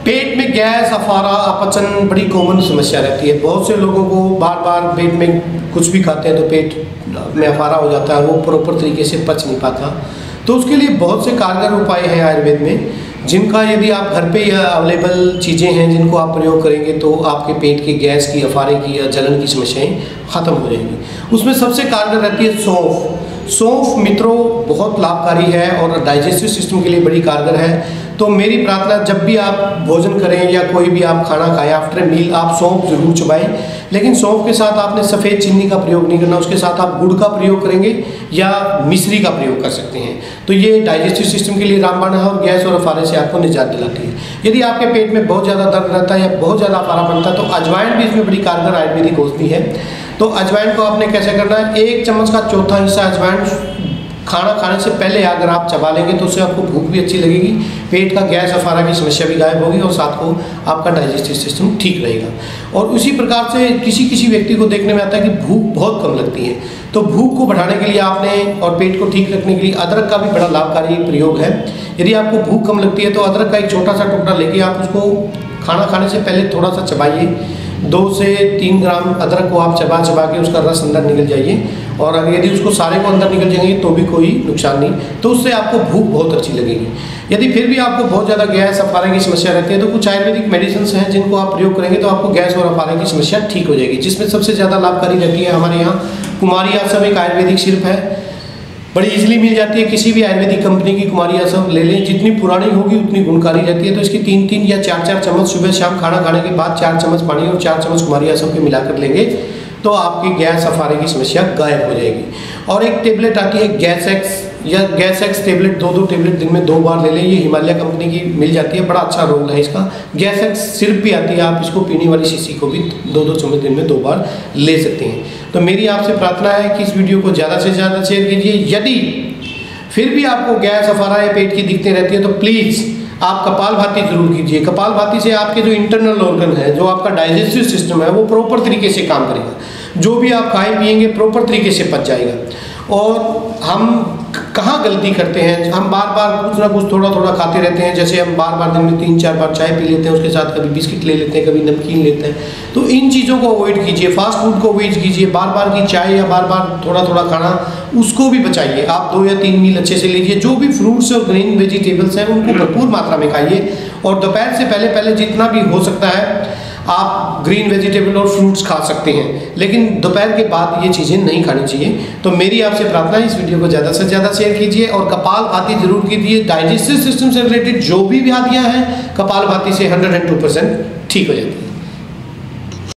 पेट में गैस, अफारा, अपचन बड़ी कॉमन समस्या रहती है। बहुत से लोगों को बार बार पेट में कुछ भी खाते हैं तो पेट में अफारा हो जाता है, वो प्रॉपर तरीके से पच नहीं पाता। तो उसके लिए बहुत से कारगर उपाय हैं आयुर्वेद में, जिनका यदि आप घर पे अवेलेबल चीज़ें हैं जिनको आप प्रयोग करेंगे तो आपके पेट की गैस की, अफारे की या जलन की समस्याएं ख़त्म हो जाएंगी। उसमें सबसे कारगर रहती है सौंफ। सौंफ मित्रों बहुत लाभकारी है और डाइजेस्टिव सिस्टम के लिए बड़ी कारगर है। तो मेरी प्रार्थना, जब भी आप भोजन करें या कोई भी आप खाना खाएं, आफ्टर मील आप सौंफ जरूर चबाएं। लेकिन सौंफ के साथ आपने सफ़ेद चीनी का प्रयोग नहीं करना, उसके साथ आप गुड़ का प्रयोग करेंगे या मिश्री का प्रयोग कर सकते हैं। तो ये डाइजेस्टिव सिस्टम के लिए रामबाण है और गैस और अफारे से आपको निजात दिलाती है। यदि आपके पेट में बहुत ज़्यादा दर्द रहता है या बहुत ज़्यादा अफारा बनता है तो अजवाइन भी इसमें बड़ी कारगर आयुर्वेदिक औषधि है। तो अजवाइन को आपने कैसे करना है, 1 चम्मच का चौथा हिस्सा अजवाइन खाना खाने से पहले अगर आप चबा लेंगे तो उससे आपको भूख भी अच्छी लगेगी, पेट का गैस अफारा की समस्या भी गायब होगी और साथ को आपका डाइजेस्टिव सिस्टम ठीक रहेगा। और उसी प्रकार से किसी व्यक्ति को देखने में आता है कि भूख बहुत कम लगती है, तो भूख को बढ़ाने के लिए आपने और पेट को ठीक रखने के लिए अदरक का भी बड़ा लाभकारी प्रयोग है। यदि आपको भूख कम लगती है तो अदरक का एक छोटा सा टुकड़ा लेके आप उसको खाना खाने से पहले थोड़ा सा चबाइए। 2 से 3 ग्राम अदरक को आप चबा के उसका रस अंदर निकल जाइए, और अगर यदि उसको सारे को अंदर निकल जाएंगे तो भी कोई नुकसान नहीं, तो उससे आपको भूख बहुत अच्छी लगेगी। यदि फिर भी आपको बहुत ज़्यादा गैस अफारे की समस्या रहती है तो कुछ आयुर्वेदिक मेडिसिन हैं जिनको आप प्रयोग करेंगे तो आपको गैस और अफारे की समस्या ठीक हो जाएगी। जिसमें सबसे ज़्यादा लाभकारी रहती है हमारे यहाँ कुमारी आसम, एक आयुर्वेदिक सिरप है, बड़ी इजीली मिल जाती है। किसी भी आयुर्वेदिक कंपनी की कुमारी आसम ले लें, जितनी पुरानी होगी उतनी गुणकारी रहती है। तो इसकी 3-3 या 4-4 चम्मच सुबह शाम खाना खाने के बाद 4 चम्मच पानी और 4 चम्मच कुमारी आसम के मिलाकर लेंगे तो आपकी गैस अफारे की समस्या गायब हो जाएगी। और एक टेबलेट आती है गैस एक्स या गैस एक्स टेबलेट, 2-2 टेबलेट दिन में 2 बार ले लें। ये हिमालय कंपनी की मिल जाती है, बड़ा अच्छा रोल है इसका। गैस एक्स सिरप भी आती है, आप इसको पीने वाली शीशी को भी 2-2 चम्मच दिन में 2 बार ले सकते हैं। तो मेरी आपसे प्रार्थना है कि इस वीडियो को ज़्यादा से ज़्यादा शेयर कीजिए। यदि फिर भी आपको गैस, अफारा या पेट की दिक्कतें रहती है तो प्लीज़ आप कपालभाति जरूर कीजिए। कपालभाति से आपके जो इंटरनल ऑर्गन है, जो आपका डाइजेस्टिव सिस्टम है, वो प्रॉपर तरीके से काम करेगा। जो भी आप खाएं पिएंगे प्रॉपर तरीके से पच जाएगा। और हम कहाँ गलती करते हैं, हम बार बार कुछ ना कुछ थोड़ा थोड़ा खाते रहते हैं। जैसे हम बार बार दिन में 3-4 बार चाय पी लेते हैं, उसके साथ कभी बिस्किट ले लेते हैं, कभी नमकीन लेते हैं। तो इन चीज़ों को अवॉइड कीजिए, फास्ट फूड को अवॉइड कीजिए। बार बार की चाय या बार बार थोड़ा थोड़ा खाना, उसको भी बचाइए। आप 2 या 3 मील अच्छे से लीजिए। जो भी फ्रूट्स और ग्रीन वेजिटेबल्स हैं उनको भरपूर मात्रा में खाइए। और दोपहर से पहले जितना भी हो सकता है आप ग्रीन वेजिटेबल और फ्रूट्स खा सकते हैं, लेकिन दोपहर के बाद ये चीज़ें नहीं खानी चाहिए। तो मेरी आपसे प्रार्थना है, इस वीडियो को ज़्यादा से ज़्यादा शेयर कीजिए और कपालभाति जरूर कीजिए। डाइजेस्टिव सिस्टम से रिलेटेड जो भी व्याधियाँ हैं, कपालभाति से 102% ठीक हो जाती है।